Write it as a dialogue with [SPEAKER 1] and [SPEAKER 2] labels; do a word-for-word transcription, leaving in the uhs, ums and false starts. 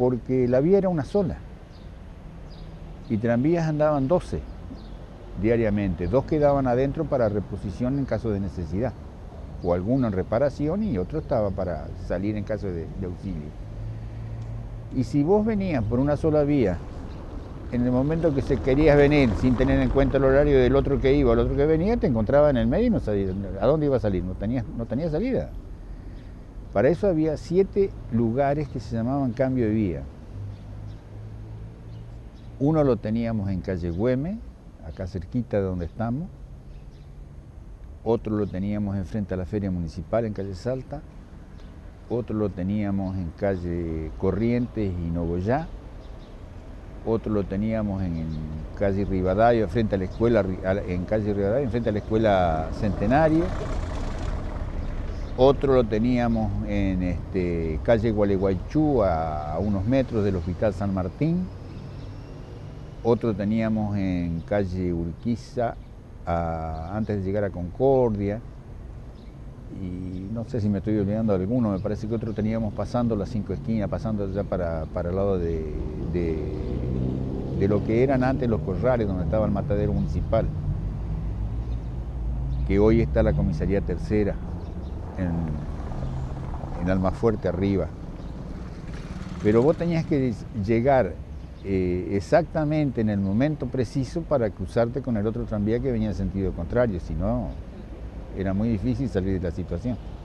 [SPEAKER 1] porque la vía era una sola y tranvías andaban doce diariamente, dos quedaban adentro para reposición en caso de necesidad, o alguno en reparación y otro estaba para salir en caso de, de auxilio. Y si vos venías por una sola vía, en el momento que se querías venir sin tener en cuenta el horario del otro que iba, el otro que venía, te encontraba en el medio y no sabías a dónde iba a salir, no tenía, no tenía salida. Para eso había siete lugares que se llamaban cambio de vía. Uno lo teníamos en calle Güemes, acá cerquita de donde estamos. Otro lo teníamos enfrente a la Feria Municipal en calle Salta. Otro lo teníamos en calle Corrientes y Nogoyá. Otro lo teníamos en, en calle Rivadavia, frente a la escuela, en calle Rivadavia, frente a la escuela Centenario. Otro lo teníamos en este, calle Gualeguaychú, a, a unos metros del Hospital San Martín. Otro teníamos en calle Urquiza, a, antes de llegar a Concordia. Y no sé si me estoy olvidando de alguno, me parece que otro teníamos pasando las cinco esquinas, pasando ya para, para el lado de, de, de lo que eran antes los corrales, donde estaba el matadero municipal, que hoy está la comisaría tercera, en, en Almafuerte arriba. Pero vos tenías que llegar eh, exactamente en el momento preciso para cruzarte con el otro tranvía que venía en sentido contrario, si no, era muy difícil salir de la situación.